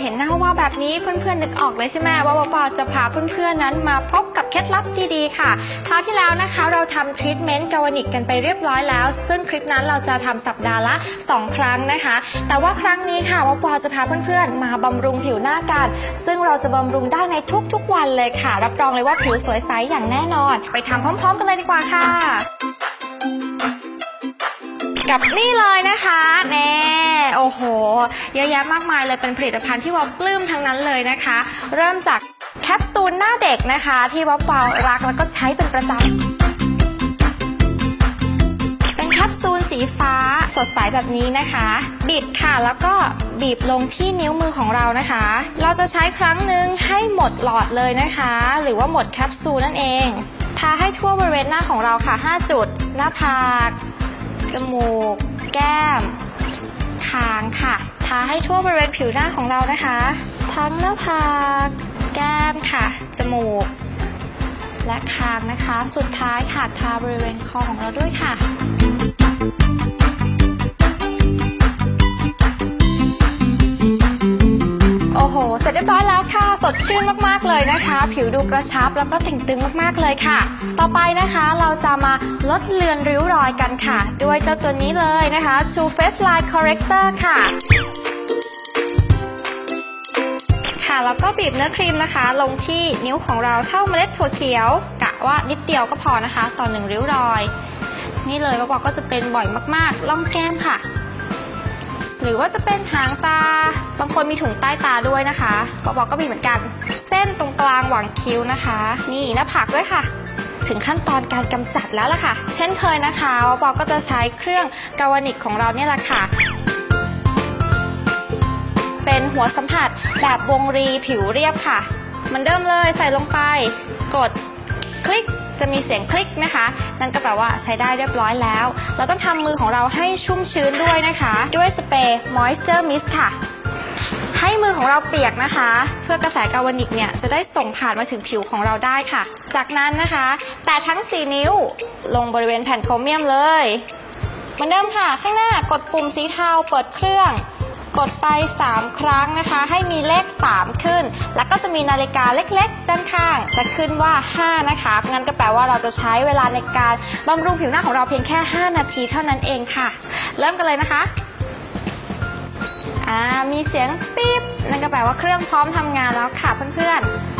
เห็นหน้าว่าแบบนี้เพื่อนๆนึกออกเลยใช่ไหมว่าปอจะพาเพื่อนๆนั้นมาพบกับเคล็ดลับดีๆค่ะคราวที่แล้วนะคะเราทำทรีทเมนต์กาวานิกกันไปเรียบร้อยแล้วซึ่งคลิปนั้นเราจะทำสัปดาห์ละ2 ครั้งนะคะแต่ว่าครั้งนี้ค่ะปอจะพาเพื่อนๆมาบำรุงผิวหน้ากันซึ่งเราจะบำรุงได้ในทุกๆวันเลยค่ะรับรองเลยว่าผิวสวยใสอย่างแน่นอนไปทำพร้อมๆกันเลยดีกว่าค่ะกับนี่เลยนะคะแน่โอ้โหเยอะแยะมากมายเลยเป็นผลิตภัณฑ์ที่ปลื้มทั้งนั้นเลยนะคะเริ่มจากแคปซูลหน้าเด็กนะคะที่ปอรักแล้วก็ใช้เป็นประจำเป็นแคปซูลสีฟ้าสดใสแบบนี้นะคะบิดค่ะแล้วก็บีบลงที่นิ้วมือของเรานะคะเราจะใช้ครั้งหนึ่งให้หมดหลอดเลยนะคะหรือว่าหมดแคปซูลนั่นเองทาให้ทั่วบริเวณหน้าของเราค่ะ5 จุดหน้าผากจมูกแก้มคางค่ะทาให้ทั่วบริเวณผิวหน้าของเรานะคะทั้งหน้าผากแก้มค่ะจมูกและคางนะคะสุดท้ายค่ะทาบริเวณคอของเราด้วยค่ะโอ้โหเสร็จเรียบร้อยแล้วค่ะสดชื่นมากๆเลยนะคะผิวดูกระชับแล้วก็เต่งตึงมากๆเลยค่ะต่อไปนะคะเราจะมาลดเลือนริ้วรอยกันค่ะด้วยเจ้าตัวนี้เลยนะคะ True Face Line Corrector ค่ะแล้วก็บีบเนื้อครีมนะคะลงที่นิ้วของเราเท่าเมล็ดถั่วเขียวกะว่านิดเดียวก็พอนะคะต่อ1ริ้วรอยนี่เลยปอก็จะเป็นบ่อยมากๆล่องแก้มค่ะหรือว่าจะเป็นหางตาบางคนมีถุงใต้ตาด้วยนะคะปอก็มีเหมือนกันเส้นตรงกลางหว่างคิ้วนะคะนี่หน้าผากด้วยค่ะถึงขั้นตอนการกำจัดแล้วล่ะค่ะเช่นเคยนะคะปอก็จะใช้เครื่องกาวานิกของเราเนี่ยแหละค่ะเป็นหัวสัมผัสแบบวงรีผิวเรียบค่ะเหมือนเดิมเลยใส่ลงไปกดคลิกจะมีเสียงคลิกนะคะนั่นก็แปลว่าใช้ได้เรียบร้อยแล้วเราต้องทำมือของเราให้ชุ่มชื้นด้วยนะคะด้วยสเปรย์ Moisture Mist ค่ะให้มือของเราเปียกนะคะเพื่อกระแสกาวานิกเนี่ยจะได้ส่งผ่านมาถึงผิวของเราได้ค่ะจากนั้นนะคะแตะทั้ง4 นิ้วลงบริเวณแผ่นโครเมียมเลยเหมือนเดิมค่ะข้างหน้ากดปุ่มสีเทาเปิดเครื่องกดไป3 ครั้งนะคะให้มีเลข3ขึ้นแล้วก็จะมีนาฬิกาเล็กๆด้านข้างจะขึ้นว่า5นะคะงั้นก็แปลว่าเราจะใช้เวลาในการบำรุงผิวหน้าของเราเพียงแค่5 นาทีเท่านั้นเองค่ะเริ่มกันเลยนะคะมีเสียงปี๊บนั่นก็แปลว่าเครื่องพร้อมทำงานแล้วค่ะเพื่อน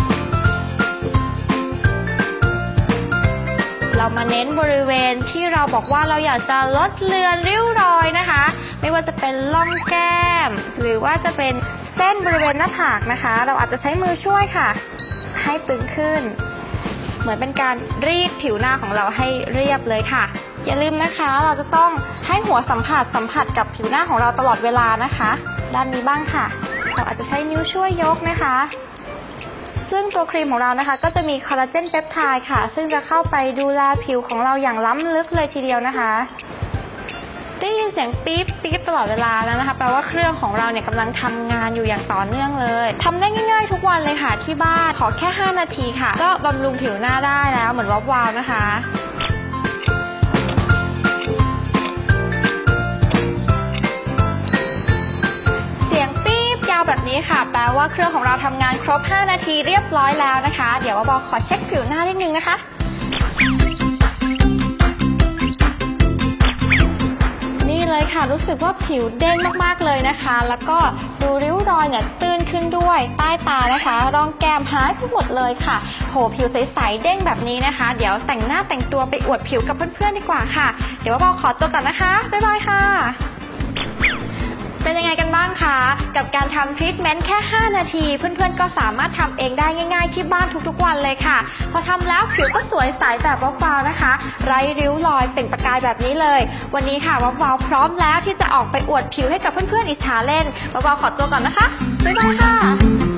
ๆเรามาเน้นบริเวณที่เราบอกว่าเราอยากจะลดเลือนริ้วรอยนะคะไม่ว่าจะเป็นล่องแก้มหรือว่าจะเป็นเส้นบริเวณหน้าผากนะคะเราอาจจะใช้มือช่วยค่ะให้ตึงขึ้นเหมือนเป็นการรีดผิวหน้าของเราให้เรียบเลยค่ะอย่าลืมนะคะเราจะต้องให้หัวสัมผัสกับผิวหน้าของเราตลอดเวลานะคะด้านนี้บ้างค่ะเราอาจจะใช้นิ้วช่วยยกนะคะซึ่งตัวครีมของเรานะคะก็จะมีคอลลาเจนเปปไทด์ค่ะซึ่งจะเข้าไปดูแลผิวของเราอย่างล้ำลึกเลยทีเดียวนะคะได้ยินเสียงปี๊บปี๊บตลอดเวลาแล้วนะคะแปลว่าเครื่องของเราเนี่ยกำลังทำงานอยู่อย่างต่อเนื่องเลยทำได้ง่ายๆทุกวันเลยค่ะที่บ้านขอแค่5 นาทีค่ะก็บำรุงผิวหน้าได้แล้วเหมือนว้าวๆนะคะแบบนี้ค่ะแปลว่าเครื่องของเราทำงานครบ5 นาทีเรียบร้อยแล้วนะคะเดี๋ยวขอเช็คผิวหน้านิดนึงนะคะนี่เลยค่ะรู้สึกว่าผิวเด้งมากๆเลยนะคะแล้วก็ดูริ้วรอยเนี่ยตื้นขึ้นด้วยใต้ตานะคะร่องแก้มหายไปหมดเลยค่ะโหผิวใสๆเด้งแบบนี้นะคะเดี๋ยวแต่งหน้าแต่งตัวไปอวดผิวกับเพื่อนๆดีกว่าค่ะเดี๋ยวขอตัวก่อนนะคะบ๊ายบายค่ะเป็นยังไงกันบ้างคะกับการทำทรีทเมนต์แค่5 นาทีเพื่อนๆก็สามารถทำเองได้ง่ายๆที่บ้านทุกๆวันเลยค่ะพอทำแล้วผิวก็สวยใสแบบว้าวๆนะคะไร้ริ้วรอยเปล่งประกายแบบนี้เลยวันนี้ค่ะว้าวๆพร้อมแล้วที่จะออกไปอวดผิวให้กับเพื่อนๆอิจฉาเล่นว้าวๆขอตัวก่อนนะคะบ๊ายบายค่ะ